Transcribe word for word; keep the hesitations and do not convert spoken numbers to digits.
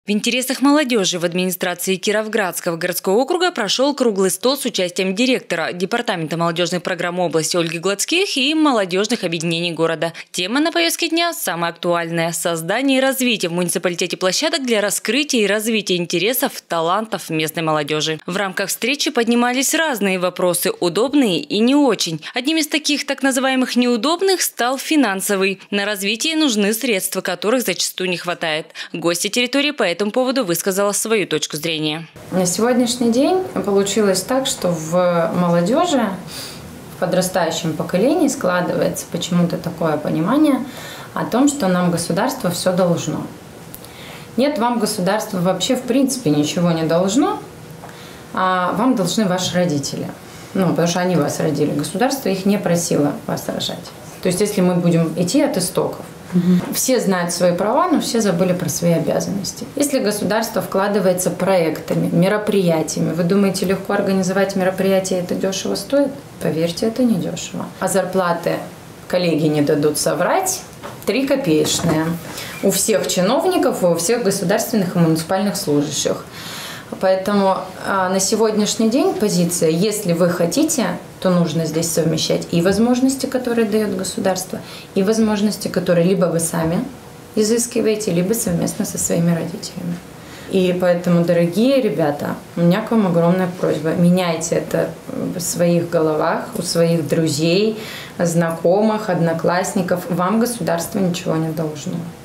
В интересах молодежи в администрации Кировградского городского округа прошел круглый стол с участием директора Департамента молодежных программ области Ольги Гладских и молодежных объединений города. Тема на повестке дня самая актуальная – создание и развитие в муниципалитете площадок для раскрытия и развития интересов, талантов местной молодежи. В рамках встречи поднимались разные вопросы, удобные и не очень. Одним из таких так называемых неудобных стал финансовый. На развитие нужны средства, которых зачастую не хватает. Гости территории по По этому поводу высказала свою точку зрения. На сегодняшний день получилось так, что в молодежи, в подрастающем поколении складывается почему-то такое понимание о том, что нам государство все должно. Нет, вам государство вообще в принципе ничего не должно, а вам должны ваши родители. Ну, потому что они вас родили. Государство их не просило вас рожать. То есть, если мы будем идти от истоков, Угу. Все знают свои права, но все забыли про свои обязанности. Если государство вкладывается проектами, мероприятиями, вы думаете, легко организовать мероприятие, это дешево стоит? Поверьте, это не дешево. А зарплаты, коллеги не дадут соврать, три копеечные. У всех чиновников, у всех государственных и муниципальных служащих. Поэтому а, на сегодняшний день позиция, если вы хотите, то нужно здесь совмещать и возможности, которые дает государство, и возможности, которые либо вы сами изыскиваете, либо совместно со своими родителями. И поэтому, дорогие ребята, у меня к вам огромная просьба. Меняйте это в своих головах, у своих друзей, знакомых, одноклассников. Вам государство ничего не должно.